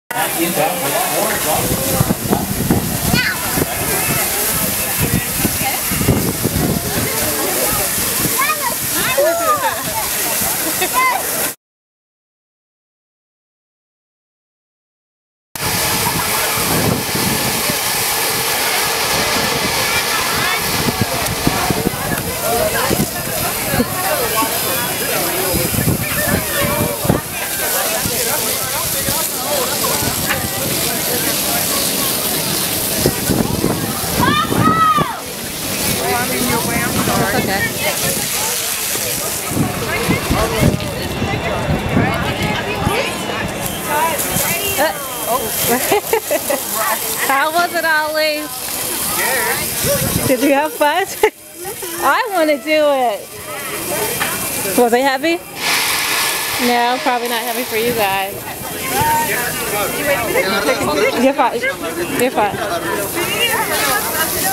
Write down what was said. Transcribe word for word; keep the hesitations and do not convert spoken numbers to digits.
How was it, Ollie? Did you have fun? I want to do it. Was it heavy? No, probably not heavy for you guys. You're fine. You're fine.